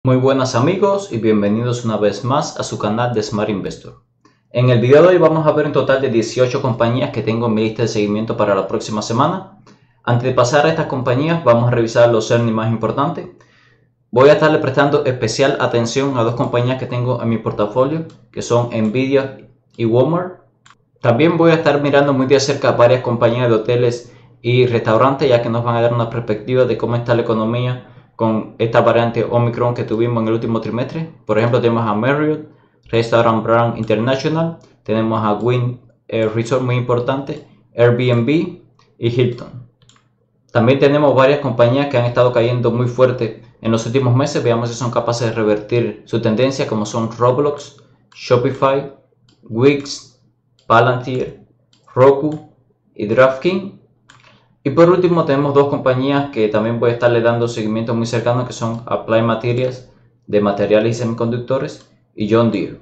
Muy buenas amigos y bienvenidos una vez más a su canal de Smart Investor. En el video de hoy vamos a ver un total de 18 compañías que tengo en mi lista de seguimiento para la próxima semana. Antes de pasar a estas compañías vamos a revisar los earnings más importantes. Voy a estarle prestando especial atención a dos compañías que tengo en mi portafolio, que son Nvidia y Walmart. También voy a estar mirando muy de cerca varias compañías de hoteles y restaurantes, ya que nos van a dar una perspectiva de cómo está la economía con esta variante Omicron que tuvimos en el último trimestre. Por ejemplo, tenemos a Marriott, Restaurant Brand International, tenemos a Wynn Resort, muy importante, Airbnb y Hilton. También tenemos varias compañías que han estado cayendo muy fuerte en los últimos meses. Veamos si son capaces de revertir su tendencia, como son Roblox, Shopify, Wix, Palantir, Roku y DraftKings. Y por último tenemos dos compañías que también voy a estarle dando seguimiento muy cercano, que son Applied Materials de materiales y semiconductores y John Deere.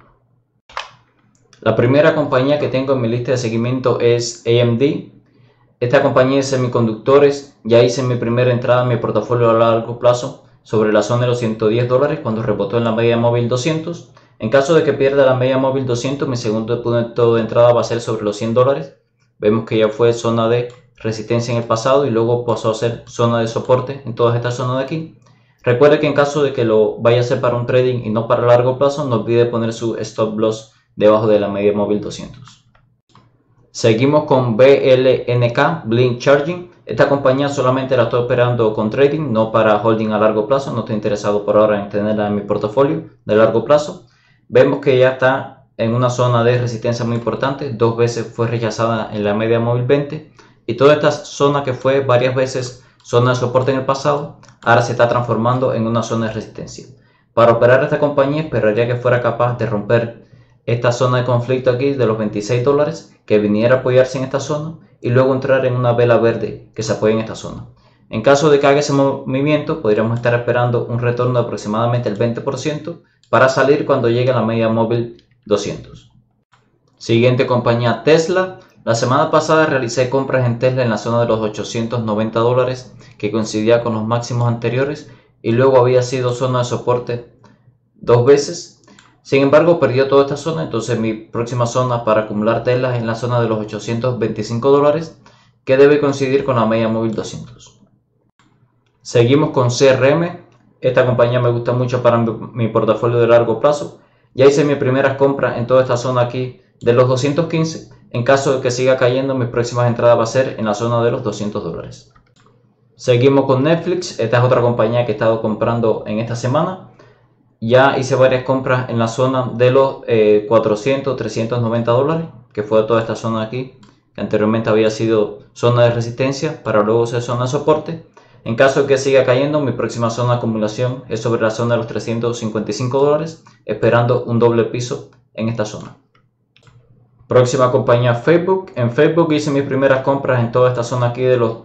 La primera compañía que tengo en mi lista de seguimiento es AMD. Esta compañía de semiconductores, ya hice mi primera entrada en mi portafolio a largo plazo sobre la zona de los $110 cuando rebotó en la media móvil 200. En caso de que pierda la media móvil 200, mi segundo punto de entrada va a ser sobre los $100. Vemos que ya fue zona de resistencia en el pasado y luego pasó a ser zona de soporte en todas estas zonas de aquí. Recuerde que en caso de que lo vaya a hacer para un trading y no para largo plazo, no olvide poner su stop loss debajo de la media móvil 200. Seguimos con BLNK, Blink Charging. Esta compañía solamente la estoy operando con trading, no para holding a largo plazo. No estoy interesado por ahora en tenerla en mi portafolio de largo plazo. Vemos que ya está en una zona de resistencia muy importante. Dos veces fue rechazada en la media móvil 20. Y toda esta zona que fue varias veces zona de soporte en el pasado, ahora se está transformando en una zona de resistencia. Para operar esta compañía esperaría que fuera capaz de romper esta zona de conflicto aquí de los $26, que viniera a apoyarse en esta zona y luego entrar en una vela verde que se apoye en esta zona. En caso de que haga ese movimiento, podríamos estar esperando un retorno de aproximadamente el 20% para salir cuando llegue a la media móvil 200. Siguiente compañía, Tesla. La semana pasada realicé compras en Tesla en la zona de los $890, que coincidía con los máximos anteriores y luego había sido zona de soporte dos veces. Sin embargo, perdió toda esta zona, entonces mi próxima zona para acumular Tesla es en la zona de los $825, que debe coincidir con la media móvil 200. Seguimos con CRM. Esta compañía me gusta mucho para mi portafolio de largo plazo. Ya hice mi primera compra en toda esta zona aquí de los 215. En caso de que siga cayendo, mis próximas entradas va a ser en la zona de los $200. Seguimos con Netflix. Esta es otra compañía que he estado comprando en esta semana. Ya hice varias compras en la zona de los 400, $390, que fue toda esta zona de aquí, que anteriormente había sido zona de resistencia para luego ser zona de soporte. En caso de que siga cayendo, mi próxima zona de acumulación es sobre la zona de los $355, esperando un doble piso en esta zona. Próxima compañía, Facebook. En Facebook hice mis primeras compras en toda esta zona aquí de los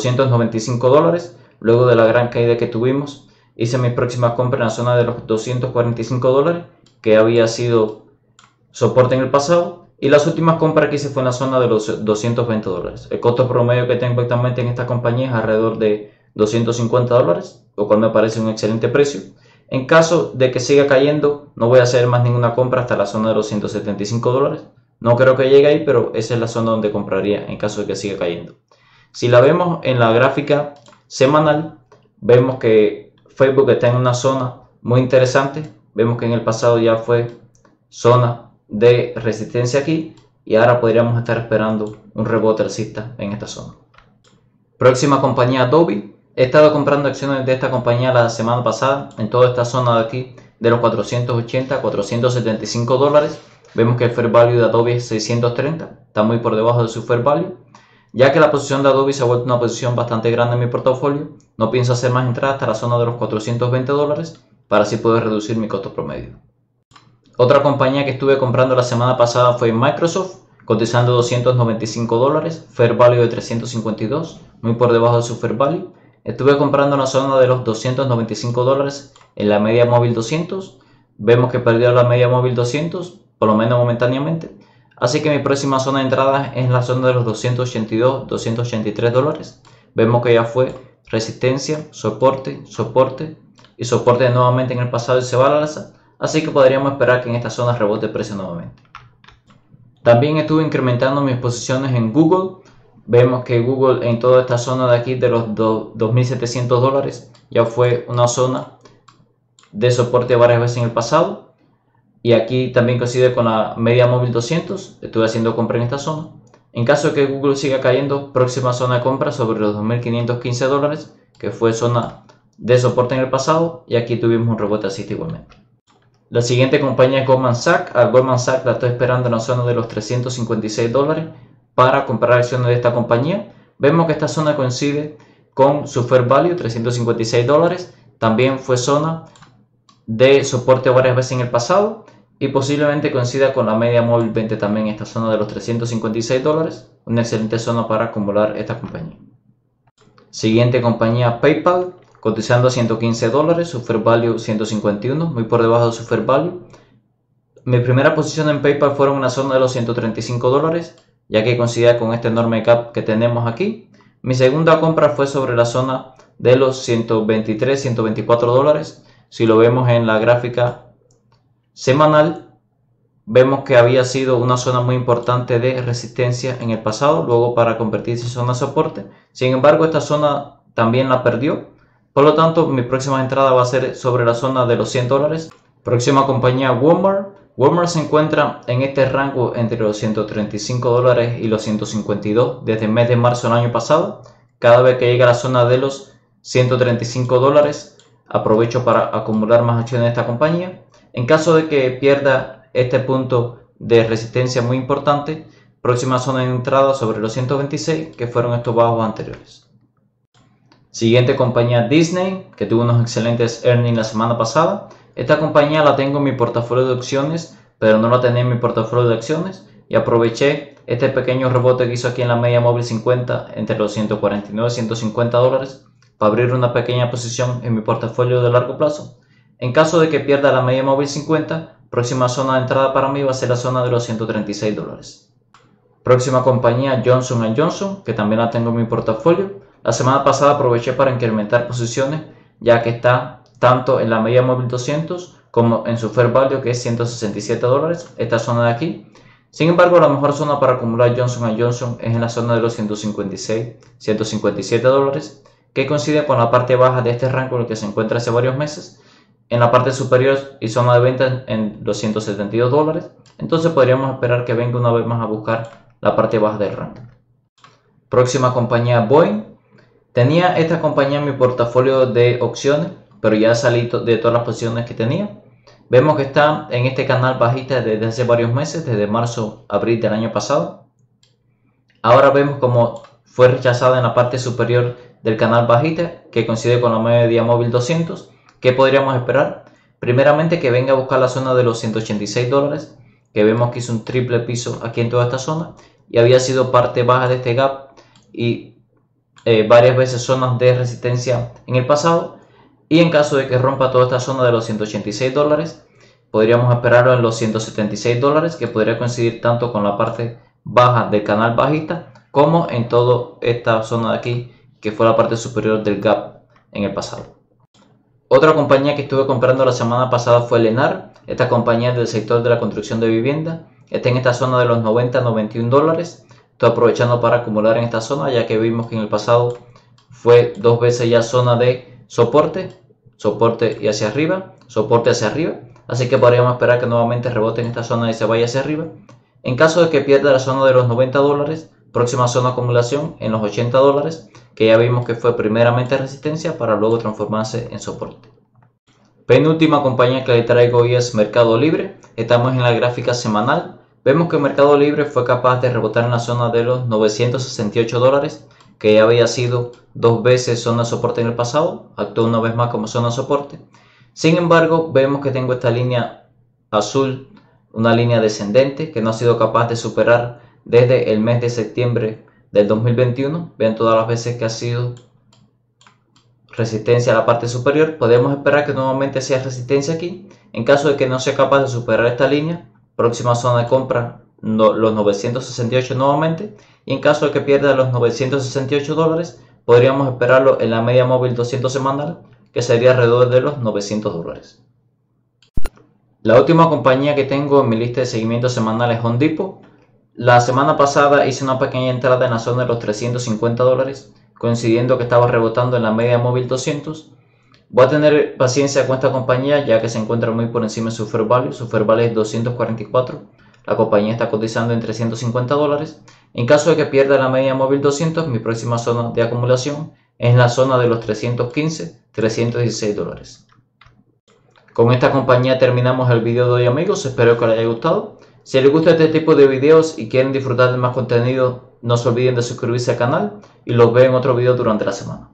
$295. Luego de la gran caída que tuvimos, hice mis próximas compras en la zona de los $245, que había sido soporte en el pasado. Y las últimas compras que hice fue en la zona de los $220. El costo promedio que tengo actualmente en esta compañía es alrededor de $250, lo cual me parece un excelente precio. En caso de que siga cayendo, no voy a hacer más ninguna compra hasta la zona de los $175. No creo que llegue ahí, pero esa es la zona donde compraría en caso de que siga cayendo. Si la vemos en la gráfica semanal, vemos que Facebook está en una zona muy interesante. Vemos que en el pasado ya fue zona de resistencia aquí y ahora podríamos estar esperando un rebote alcista en esta zona. Próxima compañía, Adobe. He estado comprando acciones de esta compañía la semana pasada en toda esta zona de aquí de los $480 a $475. Vemos que el fair value de Adobe es 630, está muy por debajo de su fair value. Ya que la posición de Adobe se ha vuelto una posición bastante grande en mi portafolio, no pienso hacer más entradas hasta la zona de los $420 para así poder reducir mi costo promedio. Otra compañía que estuve comprando la semana pasada fue Microsoft, cotizando $295, fair value de 352, muy por debajo de su fair value. Estuve comprando en la zona de los $295 en la media móvil 200. Vemos que perdió la media móvil 200, por lo menos momentáneamente. Así que mi próxima zona de entrada es en la zona de los $282, $283. Vemos que ya fue resistencia, soporte, soporte, y soporte nuevamente en el pasado y se va al alza, así que podríamos esperar que en esta zona rebote el precio nuevamente. También estuve incrementando mis posiciones en Google. Vemos que Google en toda esta zona de aquí de los $2.700 ya fue una zona de soporte varias veces en el pasado, y aquí también coincide con la media móvil 200. Estuve haciendo compra en esta zona. En caso de que Google siga cayendo, próxima zona de compra sobre los $2.515, que fue zona de soporte en el pasado, y aquí tuvimos un rebote alcista igualmente. La siguiente compañía es Goldman Sachs. A Goldman Sachs la estoy esperando en la zona de los $356 para comprar acciones de esta compañía. Vemos que esta zona coincide con su fair value, $356. También fue zona de soporte varias veces en el pasado y posiblemente coincida con la media móvil 20 también, esta zona de los $356. Una excelente zona para acumular esta compañía. Siguiente compañía, PayPal, cotizando a $115, su fair value 151, muy por debajo de su fair value. Mi primera posición en PayPal fueron en la zona de los $135, ya que coincide con este enorme gap que tenemos aquí. Mi segunda compra fue sobre la zona de los $123, $124. Si lo vemos en la gráfica semanal, vemos que había sido una zona muy importante de resistencia en el pasado, luego para convertirse en zona de soporte. Sin embargo, esta zona también la perdió. Por lo tanto, mi próxima entrada va a ser sobre la zona de los $100. Próxima compañía, Walmart. Walmart se encuentra en este rango entre los $135 y los 152 desde el mes de marzo del año pasado. Cada vez que llega a la zona de los $135, aprovecho para acumular más acciones de esta compañía. En caso de que pierda este punto de resistencia muy importante, próxima zona de entrada sobre los 126, que fueron estos bajos anteriores. Siguiente compañía, Disney, que tuvo unos excelentes earnings la semana pasada. Esta compañía la tengo en mi portafolio de opciones, pero no la tenía en mi portafolio de acciones, y aproveché este pequeño rebote que hizo aquí en la media móvil 50 entre los $149 y $150 para abrir una pequeña posición en mi portafolio de largo plazo. En caso de que pierda la media móvil 50, próxima zona de entrada para mí va a ser la zona de los $136. Próxima compañía, Johnson & Johnson, que también la tengo en mi portafolio. La semana pasada aproveché para incrementar posiciones, ya que está tanto en la media móvil 200 como en su fair value, que es $167, esta zona de aquí. Sin embargo, la mejor zona para acumular Johnson & Johnson es en la zona de los $156, $157, que coincide con la parte baja de este rango en el que se encuentra hace varios meses. En la parte superior y zona de venta en los $172, entonces podríamos esperar que venga una vez más a buscar la parte baja del rango. Próxima compañía, Boeing. Tenía esta compañía en mi portafolio de opciones, pero ya salí de todas las posiciones que tenía. Vemos que está en este canal bajista desde hace varios meses, desde marzo, abril del año pasado. Ahora vemos como fue rechazada en la parte superior del canal bajista, que coincide con la media móvil 200. ¿Qué podríamos esperar? Primeramente que venga a buscar la zona de los $186, que vemos que hizo un triple piso aquí en toda esta zona y había sido parte baja de este gap y varias veces zonas de resistencia en el pasado. Y en caso de que rompa toda esta zona de los $186, podríamos esperarlo en los $176, que podría coincidir tanto con la parte baja del canal bajista como en toda esta zona de aquí, que fue la parte superior del gap en el pasado. Otra compañía que estuve comprando la semana pasada fue Lennar. Esta compañía es del sector de la construcción de vivienda. Está en esta zona de los $90 a $91. Estoy aprovechando para acumular en esta zona, ya que vimos que en el pasado fue dos veces ya zona de soporte y hacia arriba, soporte hacia arriba. Así que podríamos esperar que nuevamente rebote en esta zona y se vaya hacia arriba. En caso de que pierda la zona de los $90, próxima zona de acumulación en los $80, que ya vimos que fue primeramente resistencia para luego transformarse en soporte. Penúltima compañía que le traigo hoy es Mercado Libre. Estamos en la gráfica semanal. Vemos que Mercado Libre fue capaz de rebotar en la zona de los $968, que ya había sido dos veces zona de soporte en el pasado. Actuó una vez más como zona de soporte. Sin embargo, vemos que tengo esta línea azul, una línea descendente que no ha sido capaz de superar desde el mes de septiembre del 2021. Vean todas las veces que ha sido resistencia a la parte superior. Podemos esperar que nuevamente sea resistencia aquí. En caso de que no sea capaz de superar esta línea, próxima zona de compra los 968 nuevamente. Y en caso de que pierda los $968, podríamos esperarlo en la media móvil 200 semanal, que sería alrededor de los $900. La última compañía que tengo en mi lista de seguimiento semanal es Home Depot. La semana pasada hice una pequeña entrada en la zona de los $350, coincidiendo que estaba rebotando en la media móvil 200. Voy a tener paciencia con esta compañía ya que se encuentra muy por encima de su fair value. Su fair value es 244. La compañía está cotizando en $350. En caso de que pierda la media móvil 200, mi próxima zona de acumulación es la zona de los $315-$316. Con esta compañía terminamos el video de hoy, amigos. Espero que les haya gustado. Si les gusta este tipo de videos y quieren disfrutar de más contenido, no se olviden de suscribirse al canal y los veo en otro video durante la semana.